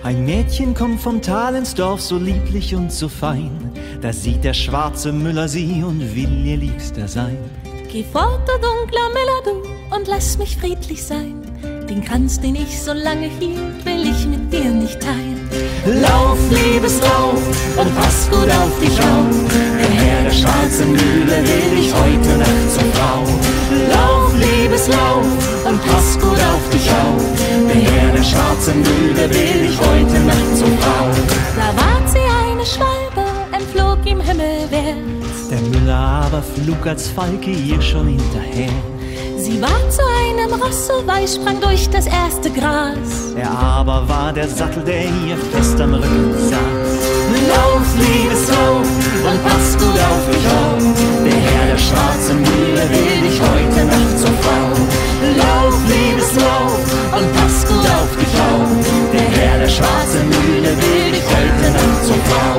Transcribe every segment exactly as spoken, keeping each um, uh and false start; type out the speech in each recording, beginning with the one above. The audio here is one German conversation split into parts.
Ein Mädchen kommt vom Tal ins Dorf, so lieblich und so fein. Da sieht der schwarze Müller sie und will ihr Liebster sein. Geh fort, du dunkler Müller, du, und lass mich friedlich sein. Den Kranz, den ich so lange hielt, will ich mit dir nicht teilen. Lauf, Liebes, lauf, und pass gut auf dich auf. Der Herr der schwarzen Mühle will dich heute Nacht zur Frau. Lauf, Liebes, lauf, und pass gut auf dich auf. Der Herr der schwarzen Mühle will dich heute Nacht zur Frau. Da ward sie eine Schwalbe, entflog ihm himmelwärts. Der Müller aber flog als Falke ihr schon hinterher. Sie war zu einem Ross so weiß, sprang durch das erste Gras. Er aber war der Sattel, der ihr fest am Rücken saß. Lauf, Liebes, lauf, und pass gut auf dich auf. Der Herr der schwarzen Mühle will dich heute Nacht zur Frau. Lauf, Liebes, lauf, und pass gut auf dich auf. Der Herr der schwarzen Mühle will dich heute Nacht zur Frau.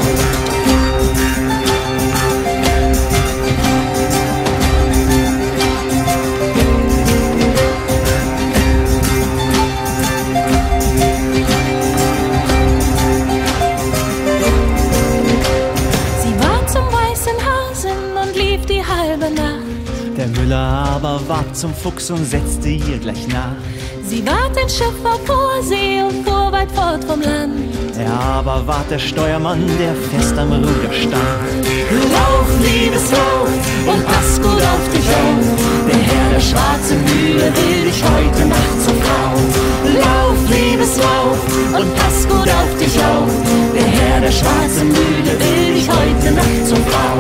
Der Müller aber ward zum Fuchs und setzte ihr gleich nach. Sie ward ein Schiffer vor See und fuhr weit fort vom Land. Er aber ward der Steuermann, der fest am Ruder stand. Lauf, Liebes, lauf, und pass gut auf dich auf. Der Herr der schwarzen Mühle will dich heute Nacht zur Frau. Lauf, Liebes, lauf, und pass gut auf dich auf. Der Herr der schwarzen Mühle will dich heute Nacht zur Frau.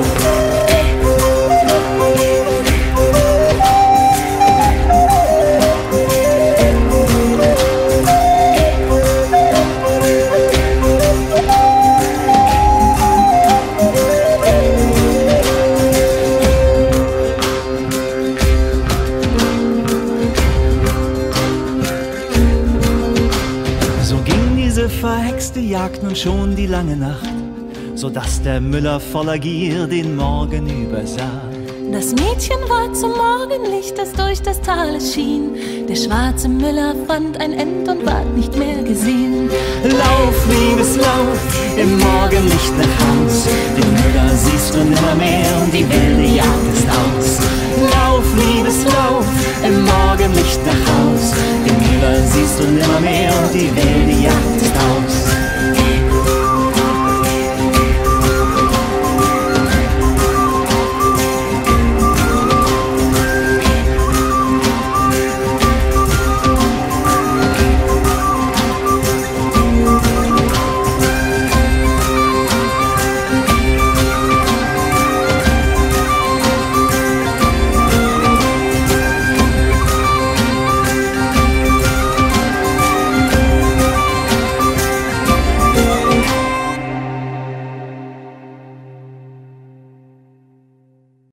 Verhexte Jagd nun schon die lange Nacht, so dass der Müller voller Gier den Morgen übersah. Das Mädchen war zum Morgenlicht, das durch das Tal schien. Der schwarze Müller fand ein End und ward nicht mehr gesehen. Lauf, Liebes, lauf, im Morgenlicht nach Haus. Den Müller siehst du nimmermehr und die wilde Jagd ist aus. Lauf, Liebes, lauf, im Morgenlicht nach Haus. Den Müller siehst du nimmermehr und die wilde Jagd ist aus.